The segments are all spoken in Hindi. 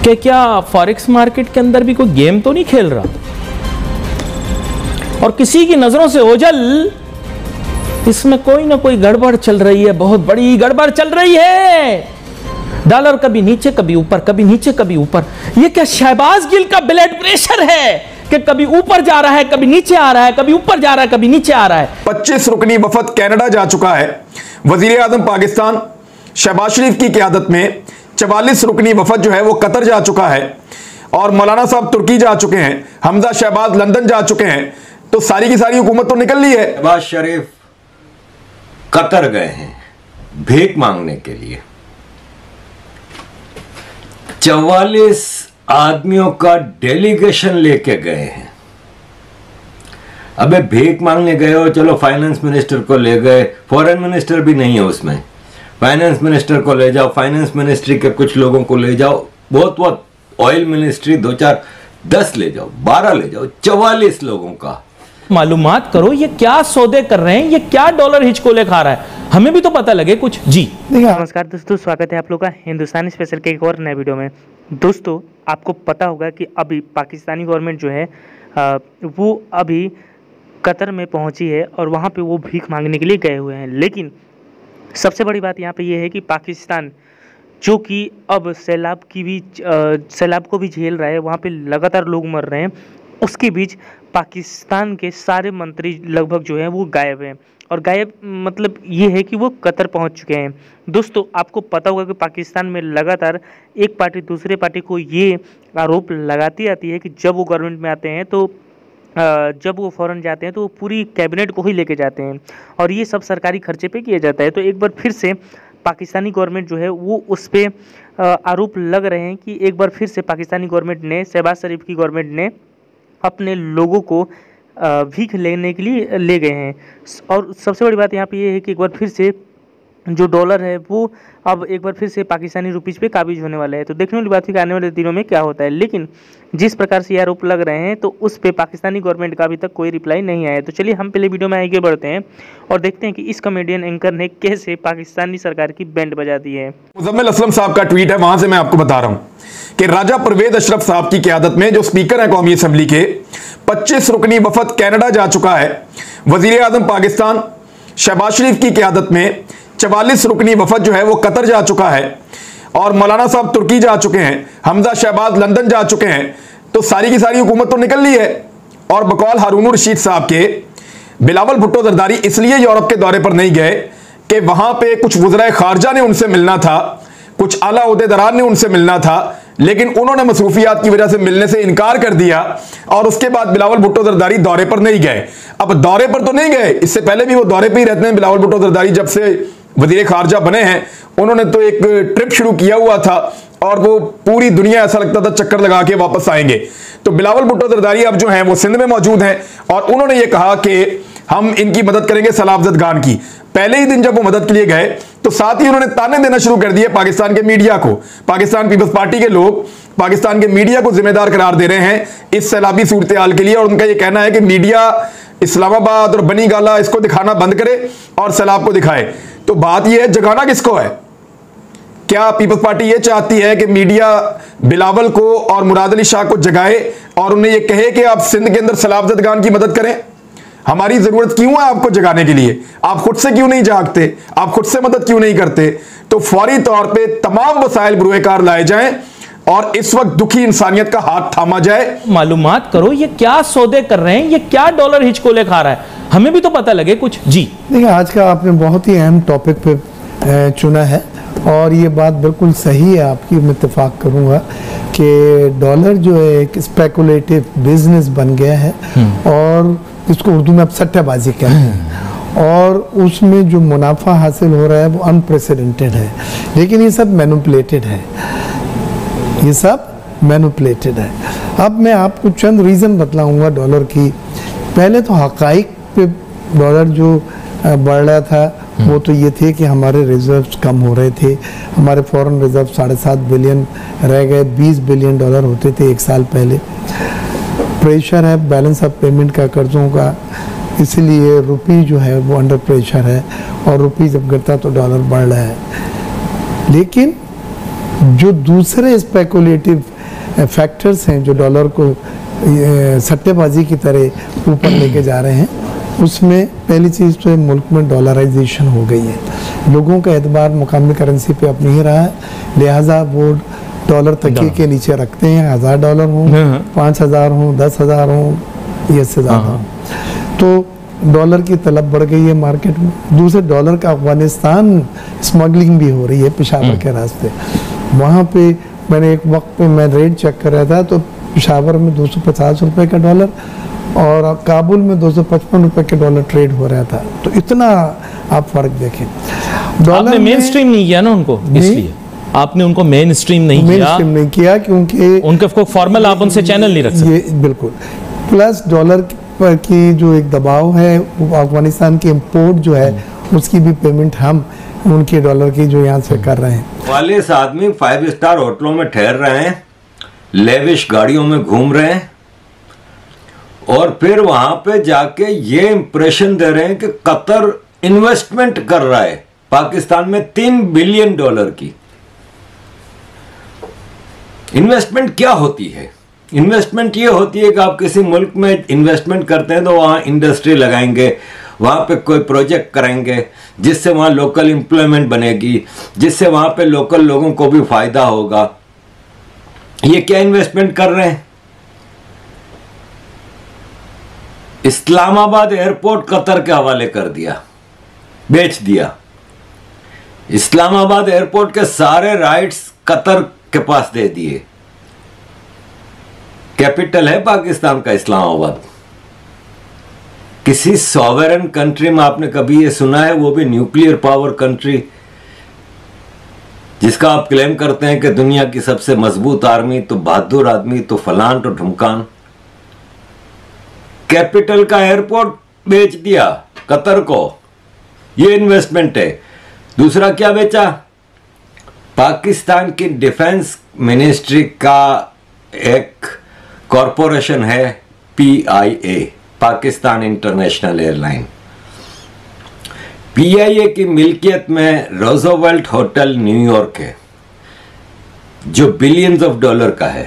कि क्या फॉरेक्स मार्केट के अंदर भी कोई गेम तो नहीं खेल रहा और किसी की नजरों से ओझल इसमें कोई ना कोई गड़बड़ चल रही है, बहुत बड़ी गड़बड़ चल रही है। डॉलर कभी नीचे कभी ऊपर, कभी नीचे कभी ऊपर। ये क्या शहबाज गिल का ब्लड प्रेशर है कि कभी ऊपर जा रहा है, कभी नीचे आ रहा है, कभी ऊपर जा रहा है, कभी नीचे आ रहा है। 25 रुकनी वफद कनाडा जा चुका है। वजीर आजम पाकिस्तान शहबाज शरीफ की क़यादत में 44 रुकनी वफद जो है वो कतर जा चुका है और मौलाना साहब तुर्की जा चुके हैं, हमजा शहबाज लंदन जा चुके हैं। तो सारी की सारी हुकूमत तो निकल ली है। शहबाज शरीफ कतर गए हैं भीख मांगने के लिए। 44 आदमियों का डेलीगेशन लेके गए हैं। अबे भीख मांगने गए हो, चलो फाइनेंस मिनिस्टर को ले गए, फॉरेन मिनिस्टर भी नहीं है उसमें, फाइनेंस मिनिस्टर को ले जाओ, फाइनेंस मिनिस्ट्री के कुछ लोगों को ले जाओ, बहुत ऑयल मिनिस्ट्री 2 4 10 ले जाओ, 12 ले जाओ, 44 लोगों का मालूमात करो ये क्या सौदे कर रहे हैं, ये क्या डॉलर हिचकोले खा रहा है, हमें भी तो पता लगे कुछ। जी नमस्कार दोस्तों, स्वागत है आप लोगों का हिंदुस्तानी स्पेशल के एक और नए वीडियो में। दोस्तों आपको पता होगा कि अभी पाकिस्तानी गवर्नमेंट जो है वो अभी कतर में पहुंची है और वहां पे वो भीख मांगने के लिए गए हुए हैं। लेकिन सबसे बड़ी बात यहाँ पे ये है कि पाकिस्तान जो कि अब सैलाब को भी झेल रहा है, वहाँ पे लगातार लोग मर रहे हैं, उसके बीच पाकिस्तान के सारे मंत्री लगभग जो हैं वो गायब हैं। और गायब मतलब ये है कि वो कतर पहुंच चुके हैं। दोस्तों आपको पता होगा कि पाकिस्तान में लगातार एक पार्टी दूसरे पार्टी को ये आरोप लगाती आती है कि जब वो गवर्नमेंट में आते हैं तो जब वो फॉरेन जाते हैं तो वो पूरी कैबिनेट को ही लेके जाते हैं और ये सब सरकारी खर्चे पे किया जाता है। तो एक बार फिर से पाकिस्तानी गवर्नमेंट जो है वो उस पर आरोप लग रहे हैं कि एक बार फिर से पाकिस्तानी गवर्नमेंट ने, शहबाज शरीफ की गवर्नमेंट ने अपने लोगों को भीख लेने के लिए ले गए हैं। और सबसे बड़ी बात यहाँ पे ये है कि एक बार फिर से जो डॉलर है वो अब एक बार फिर से पाकिस्तानी रुपीज़ पे काबिज होने वाला है। तो देखने वाली बात है कि आने वाले दिनों में क्या होता है। लेकिन जिस प्रकार से ये आरोप लग रहे हैं तो उस पे पाकिस्तानी गवर्नमेंट का अभी तक कोई रिप्लाई नहीं आया है। तो चलिए हम पहले वीडियो में आगे बढ़ते हैं और देखते हैं कि इस कॉमेडियन एंकर ने कैसे पाकिस्तानी सरकार की बैंड बजा दी है। मुजम्मिल असलम साहब का ट्वीट है, वहां से मैं आपको बता रहा हूं कि राजा परवेज अशरफ साहब की क़यादत में जो स्पीकर है कौमी असम्बली के, 25 रुकनी वफद कनाडा जा चुका है। वजीर आजम पाकिस्तान शहबाज शरीफ की क़यादत में 44 रुकनी वफद जो है वो कतर जा चुका है और मौलाना साहब तुर्की जा चुके हैं, हमजा शहबाज लंदन जा चुके हैं। तो सारी की सारी हुकूमत तो निकल ली है। और बकौल हारून रशीद साहब के, बिलावल भुट्टो जरदारी इसलिए यूरोप के दौरे पर नहीं गए कि वहां पे कुछ वज़राए खारजा ने उनसे मिलना था, कुछ आला ओहदेदारान ने उनसे मिलना था, लेकिन उन्होंने मसरूफियात की वजह से मिलने से इनकार कर दिया और उसके बाद बिलावल भुट्टो जरदारी दौरे पर नहीं गए। अब दौरे पर तो नहीं गए, इससे पहले भी वो दौरे पर ही रहते हैं। बिलावल भुट्टो जरदारी जब से वजीर खारजा बने हैं उन्होंने तो एक ट्रिप शुरू किया हुआ था और वो पूरी दुनिया ऐसा लगता था चक्कर लगा के वापस आएंगे। तो बिलावल भुट्टो जरदारी अब जो हैं वो सिंध में मौजूद हैं और उन्होंने ये कहा कि हम इनकी मदद करेंगे सलाबजदगान की। पहले ही दिन जब वो मदद के लिए गए तो साथ ही उन्होंने ताने देना शुरू कर दिए पाकिस्तान के मीडिया को। पाकिस्तान पीपल्स पार्टी के लोग पाकिस्तान के मीडिया को जिम्मेदार करार दे रहे हैं इस सैलाबी सूरत हाल के लिए और उनका यह कहना है कि मीडिया इस्लामाबाद और बनी गाला इसको दिखाना बंद करे और सैलाब को दिखाए। तो बात यह है, जगाना किसको है? क्या पीपल्स पार्टी यह चाहती है कि मीडिया बिलावल को और मुराद अली शाह को जगाए और उन्हें यह कहे कि आप सिंध के अंदर सलाबजदगान की मदद करें? हमारी जरूरत क्यों है आपको जगाने के लिए? आप खुद से क्यों नहीं जागते? आप खुद से मदद क्यों नहीं करते? तो फौरी तौर पे तमाम वसाइल बुरुएकार लाए जाएं और इस वक्त दुखी इंसानियत का हाथ थामा जाए। मालूमात करो ये क्या सौदे कर रहे हैं, ये क्या डॉलर हिचकोले खा रहा है, हमें भी तो पता लगे कुछ। जी देखिए, आज का आपने बहुत ही अहम टॉपिक पे चुना है और ये बात बिल्कुल सही है आपकी, मैं इत्तेफाक करूँगा कि डॉलर जो है एक स्पेकुलेटिव बिजनेस बन गया है और इसको उर्दू में अब सट्टेबाजी कहते हैं और उसमें जो मुनाफा हासिल हो रहा है वो अनप्रेसिडेंटेड है। लेकिन ये सब मैनिपुलेटेड है, ये सब मैनिपुलेटेड है। अब मैं आपको चंद रीज़न बतलाऊंगा डॉलर की। पहले तो हकाइक पे डॉलर जो बढ़ रहा था वो तो ये थे कि हमारे रिजर्व्स कम हो रहे थे, हमारे फॉरेन रिजर्व 7.5 बिलियन रह गए, 20 बिलियन डॉलर होते थे एक साल पहले। प्रेशर है बैलेंस ऑफ पेमेंट का, कर्जों का, इसलिए रुपी जो है वो अंडर प्रेशर है और रुपी जब गिरता तो डॉलर बढ़ रहा है। लेकिन जो दूसरे स्पेकुलेटिव फैक्टर्स हैं जो डॉलर को सट्टेबाजी की तरह ऊपर लेके जा रहे हैं, उसमें पहली चीज़ तो मुल्क में डॉलराइजेशन हो गई है। लोगों का एतबार मुकामी करेंसी पे अब नहीं रहा है, लिहाजा वो डॉलर तकिए के नीचे रखते हैं, $1000 हों, 5000 हों, 10,000 हों, ये से ज़्यादा हों। तो डॉलर की तलब बढ़ गई है मार्केट में। दूसरे डॉलर का अफगानिस्तान स्मगलिंग भी हो रही है पेशावर के रास्ते। वहाँ पे मैंने एक वक्त पे मैं रेट चेक कर रहा था तो पेशावर में 250 रुपये का डॉलर और काबुल में 255 रुपये के डॉलर ट्रेड हो रहा था। तो इतना आप फर्क देखें। आपने मेन स्ट्रीम नहीं किया ना उनको, इसलिए आपने उनको मेन स्ट्रीम नहीं किया क्योंकि उनके को फॉर्मल आप उनसे चैनल नहीं रख सकते। ये बिल्कुल। प्लस डॉलर पर की जो एक दबाव है, अफगानिस्तान की इंपोर्ट जो है उसकी भी पेमेंट हम उनके डॉलर की जो यहाँ से कर रहे हैं। वाले आदमी 5 स्टार होटलों में ठहर रहे हैं, लेविश गाड़ियों में घूम रहे हैं और फिर वहां पे जाके ये इंप्रेशन दे रहे हैं कि कतर इन्वेस्टमेंट कर रहा है पाकिस्तान में $3 बिलियन की। इन्वेस्टमेंट क्या होती है? इन्वेस्टमेंट ये होती है कि आप किसी मुल्क में इन्वेस्टमेंट करते हैं तो वहां इंडस्ट्री लगाएंगे, वहां पे कोई प्रोजेक्ट करेंगे जिससे वहां लोकल एम्प्लॉयमेंट बनेगी, जिससे वहां पे लोकल लोगों को भी फायदा होगा। ये क्या इन्वेस्टमेंट कर रहे हैं? इस्लामाबाद एयरपोर्ट कतर के हवाले कर दिया, बेच दिया। इस्लामाबाद एयरपोर्ट के सारे राइट्स कतर के पास दे दिए। कैपिटल है पाकिस्तान का इस्लामाबाद। किसी सॉवरेन कंट्री में आपने कभी ये सुना है, वो भी न्यूक्लियर पावर कंट्री, जिसका आप क्लेम करते हैं कि दुनिया की सबसे मजबूत आर्मी, तो बहादुर आदमी, तो फलान तो ढुमकान, कैपिटल का एयरपोर्ट बेच दिया कतर को। ये इन्वेस्टमेंट है। दूसरा क्या बेचा? पाकिस्तान की डिफेंस मिनिस्ट्री का एक कॉरपोरेशन है PIA, Pakistan international airline. PIA की मिल्कियत में रोजोवेल्ट होटल न्यूयॉर्क है जो बिलियंस ऑफ डॉलर का है,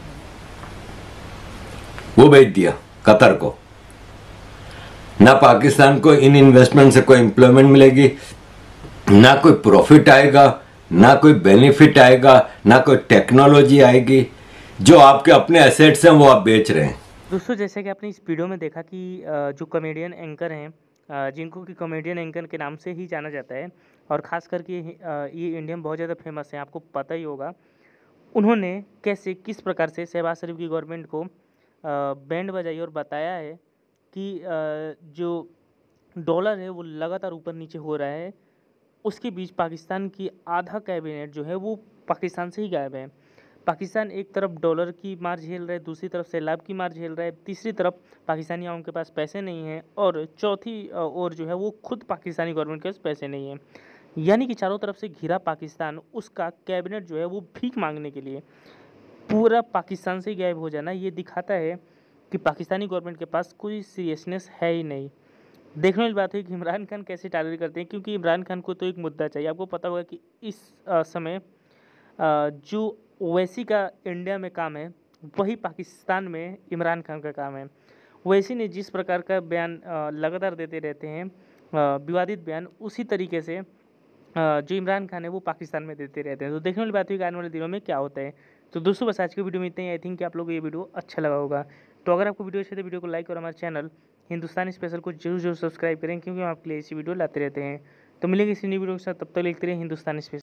वो बेच दिया कतर को। ना पाकिस्तान को इन इन्वेस्टमेंट से कोई एम्प्लॉयमेंट मिलेगी, ना कोई प्रॉफिट आएगा, ना कोई बेनिफिट आएगा, ना कोई टेक्नोलॉजी आएगी। जो आपके अपने एसेट्स हैं वो आप बेच रहे हैं। दोस्तों, जैसे कि आपने इस वीडियो में देखा कि जो कॉमेडियन एंकर हैं, जिनको कि कॉमेडियन एंकर के नाम से ही जाना जाता है और ख़ास करके ये इंडिया में बहुत ज़्यादा फेमस है, आपको पता ही होगा, उन्होंने कैसे किस प्रकार से शहबाज शरीफ की गवर्नमेंट को बैंड बजाई और बताया है कि जो डॉलर है वो लगातार ऊपर नीचे हो रहा है। उसके बीच पाकिस्तान की आधा कैबिनेट जो है वो पाकिस्तान से ही गायब है। पाकिस्तान एक तरफ डॉलर की मार झेल रहा है, दूसरी तरफ सैलाब की मार झेल रहा है, तीसरी तरफ पाकिस्तानी आवाम के पास पैसे नहीं हैं और चौथी ओर जो है वो खुद पाकिस्तानी गवर्नमेंट के पास पैसे नहीं हैं। यानी कि चारों तरफ से घिरा पाकिस्तान, उसका कैबिनेट जो है वो भीख मांगने के लिए पूरा पाकिस्तान से ही गायब हो जाना, ये दिखाता है कि पाकिस्तानी गवर्नमेंट के पास कोई सीरियसनेस है ही नहीं। देखने वाली बात है कि इमरान खान कैसे टारगेट करते हैं, क्योंकि इमरान खान को तो एक मुद्दा चाहिए। आपको पता होगा कि इस समय जो ओवैसी का इंडिया में काम है वही पाकिस्तान में इमरान खान का काम है। ओवैसी ने जिस प्रकार का बयान लगातार देते रहते हैं, विवादित बयान, उसी तरीके से जो इमरान खान है वो पाकिस्तान में देते रहते हैं। तो देखने वाली बात है कि आने वाले दिनों में क्या होता है। तो दोस्तों, बस आज की वीडियो में इतना ही। आई थिंक कि आप लोगों को ये वीडियो अच्छा लगा होगा। तो अगर आपको वीडियो अच्छी तो वीडियो को लाइक और हमारे चैनल हिंदुस्तानी स्पेशल को जरूर सब्सक्राइब करें, क्योंकि हम आपके लिए ऐसी वीडियो लाते रहते हैं। तो मिलेंगे इसी नई वीडियो के साथ, तब तक लिखते रहिए हिंदुस्तानी स्पेशल।